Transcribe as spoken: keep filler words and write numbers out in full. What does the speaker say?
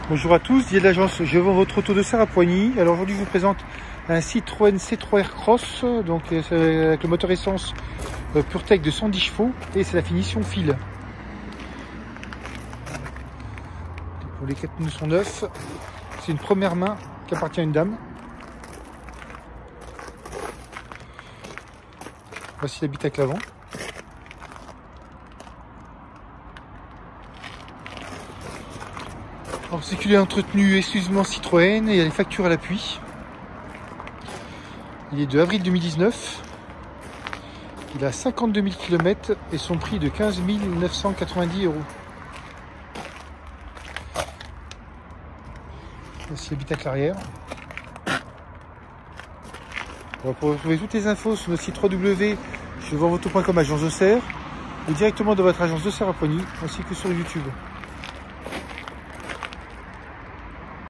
Bonjour à tous, Didier de l'agence Je vends votre auto de serre à Poigny. Alors aujourd'hui je vous présente un Citroën C trois Aircross, donc avec le moteur essence PureTech de cent dix chevaux et c'est la finition fil. Pour les quatre pneus sont neufs, c'est une première main qui appartient à une dame. Voici l'habitacle avant. Alors, c'est qu'il est entretenu exclusivement Citroën et il y a les factures à l'appui. Il est de avril deux mille dix-neuf. Il a cinquante-deux mille kilomètres et son prix est de quinze mille neuf cent quatre-vingt-dix euros. Voici l'habitacle arrière. Pour retrouver toutes les infos sur notre site w w w point je vends votre auto point com agence de serre ou directement dans votre agence de serre à Poigny ainsi que sur YouTube.